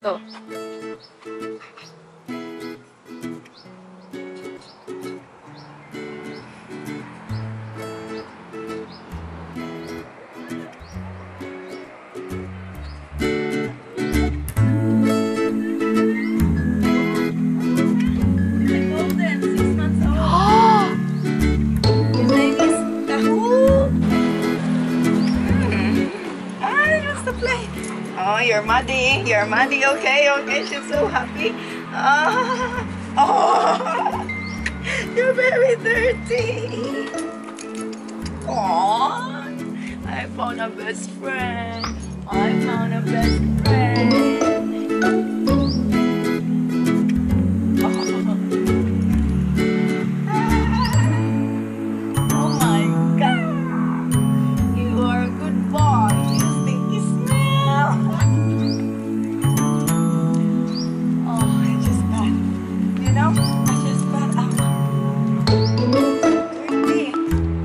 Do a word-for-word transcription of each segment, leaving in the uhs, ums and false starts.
Go. Oh, you're muddy. You're muddy. Okay, okay. She's so happy. Oh, oh, you're very dirty. Oh, I found a best friend. I found a best friend. Oh my God. You are a good boy. You stinky smell. Oh, I just got, you know, I just got out. Dirty.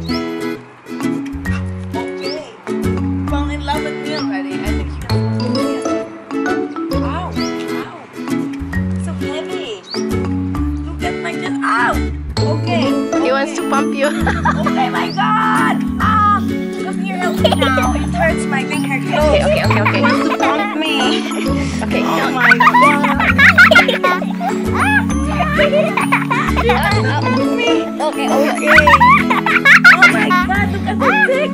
Okay. Fall in love with me already. I think you can. Ow, ow. So heavy. Look at my just, ow. Okay. He wants to pump you. Okay, my God! Ah, come here, help me now. It hurts my finger. Okay, okay, okay, okay. He wants to pump me. Okay, Oh no. my God! He wants to pump me. Okay, okay. Oh my God! Look at the dick.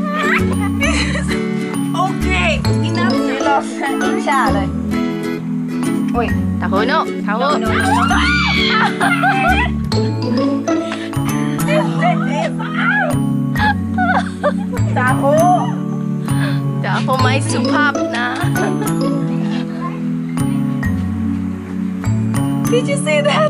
Okay, enough. You lost each other. Wait. Taho no. Taho. No, no, no. This dick is out. Taho. Taho may supap na. Did you see that?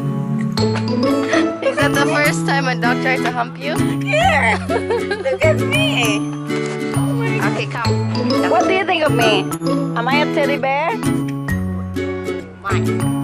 Is that the first time a dog tried to hump you? Here! Look at me! Oh my God. Okay, come. What do you think of me? Am I a teddy bear? Mine.